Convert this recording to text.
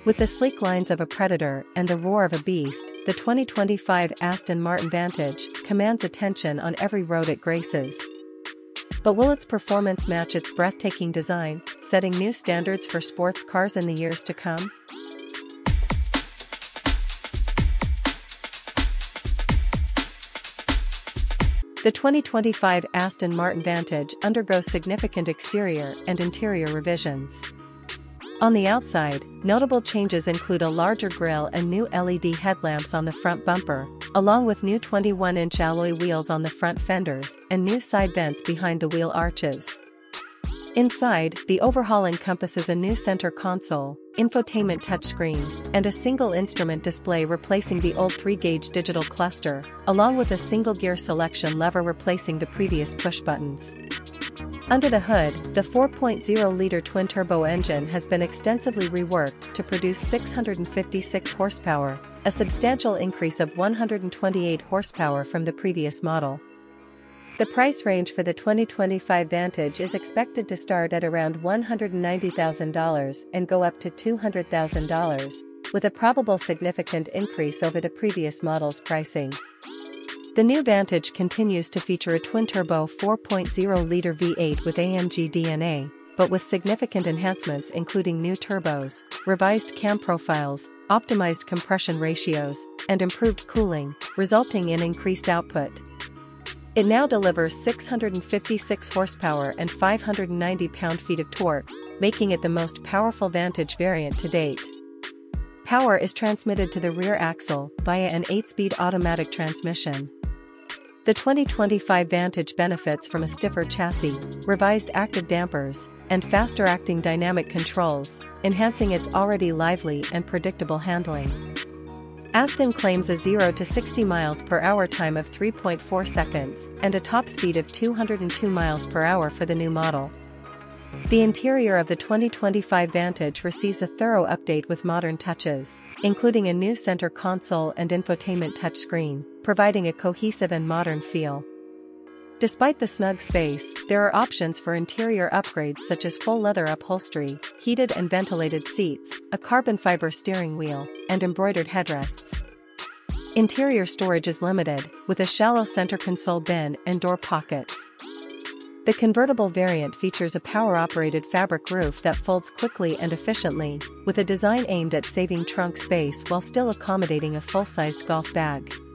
With the sleek lines of a predator and the roar of a beast, the 2025 Aston Martin Vantage commands attention on every road it graces. But will its performance match its breathtaking design, setting new standards for sports cars in the years to come? The 2025 Aston Martin Vantage undergoes significant exterior and interior revisions. On the outside, notable changes include a larger grille and new LED headlamps on the front bumper, along with new 21-inch alloy wheels on the front fenders and new side vents behind the wheel arches. Inside, the overhaul encompasses a new center console, infotainment touchscreen, and a single instrument display replacing the old 3-gauge digital cluster, along with a single gear selection lever replacing the previous push buttons. Under the hood, the 4.0-liter twin-turbo engine has been extensively reworked to produce 656 horsepower, a substantial increase of 128 horsepower from the previous model. The price range for the 2025 Vantage is expected to start at around $190,000 and go up to $200,000, with a probable significant increase over the previous model's pricing. The new Vantage continues to feature a twin-turbo 4.0-liter V8 with AMG DNA, but with significant enhancements including new turbos, revised cam profiles, optimized compression ratios, and improved cooling, resulting in increased output. It now delivers 656 horsepower and 590 pound-feet of torque, making it the most powerful Vantage variant to date. Power is transmitted to the rear axle via an 8-speed automatic transmission. The 2025 Vantage benefits from a stiffer chassis, revised active dampers, and faster-acting dynamic controls, enhancing its already lively and predictable handling. Aston claims a 0 to 60 miles per hour time of 3.4 seconds and a top speed of 202 miles per hour for the new model. The interior of the 2025 Vantage receives a thorough update with modern touches, including a new center console and infotainment touchscreen, providing a cohesive and modern feel. Despite the snug space, there are options for interior upgrades such as full leather upholstery, heated and ventilated seats, a carbon fiber steering wheel, and embroidered headrests. Interior storage is limited, with a shallow center console bin and door pockets. The convertible variant features a power-operated fabric roof that folds quickly and efficiently, with a design aimed at saving trunk space while still accommodating a full-sized golf bag.